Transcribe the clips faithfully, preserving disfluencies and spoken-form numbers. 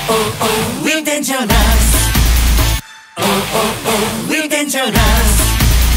oh oh we're dangerous. Oh oh oh we're dangerous.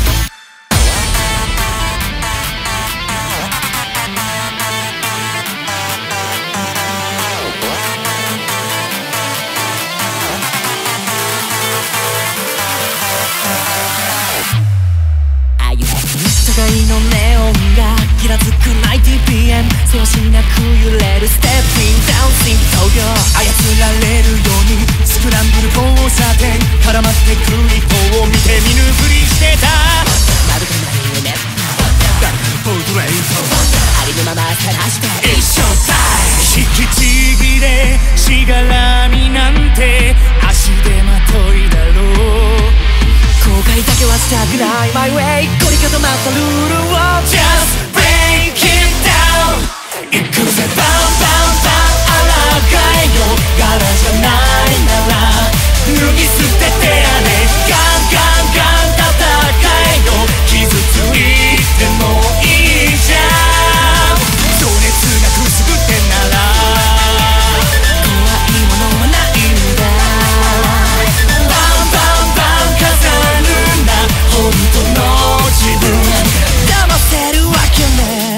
互いのネオンがギラつく ナインティーピーエム せわしなく揺れるステップインダウンシン東京操られるようにスクランブル交差点絡まってくる一方を見て見ぬふりしてたまるでない夢誰かのポートレートありのまま晒して一生タイム引きちぎれしがらみなんて足でまといだろう後悔だけはしたくない My way 凝り固まったルールを Just break it down 行くぜバンバンバン抗えよ柄じゃないなら脱ぎ捨ててやれガンガンガン戦えよ傷ついてもいいじゃん情熱がくすぶってなら怖いものはないんだバンバンバン本当の自分騙せるわけね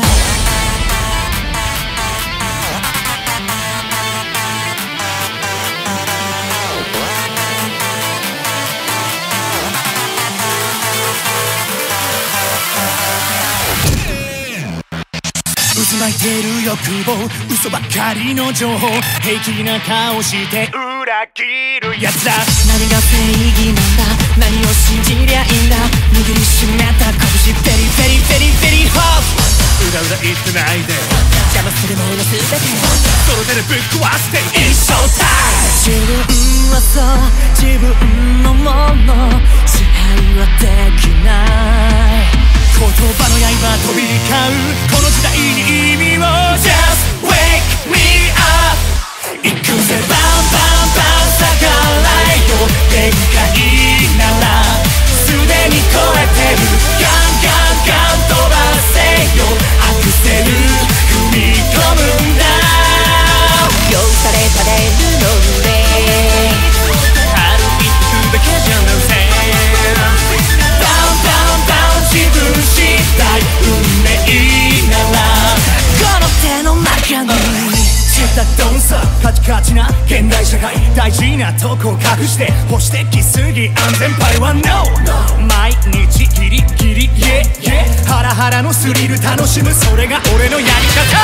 渦巻いてる欲望嘘ばっかりの情報平気な顔して裏切るやつら何が正義なんだ何を信じりゃいいんだ握りしめた拳ベリベリベリベリホープうだうだ言ってないで邪魔するものすべてその手でぶっ壊して一生タイム自分はそう自分のもの支配はできない言葉の刃飛び交うこの時代に意味を Just wake me up 行くぜバンバンバン逆らえよ限界ならすでに超えてるガンガンガン飛ばせよアクセル踏み込むんだ用意されたレールの上歩いてくだけじゃなせバンバンバン自分次第運命ならこの手の中にだドンサカチカチな現代社会大事なとこ隠して保守的すぎ安全牌は NO 毎日ギリギリ Yeah yeah ハラハラのスリル楽しむそれが俺のやり方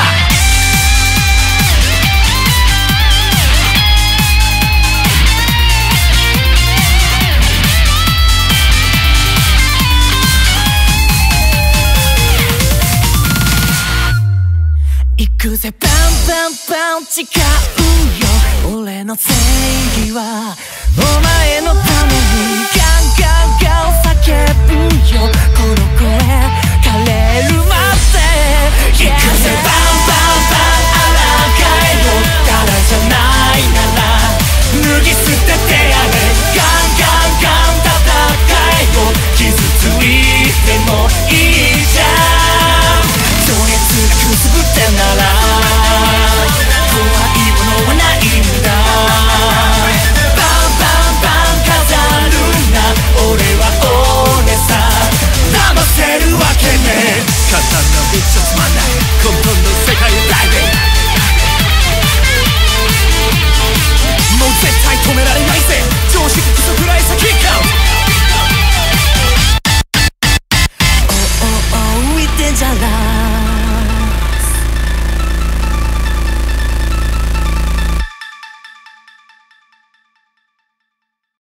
行くぜバンバンバン誓うよ俺の正義はお前のためにガンガンガン叫ぶよこの声枯れるまで行くぜバン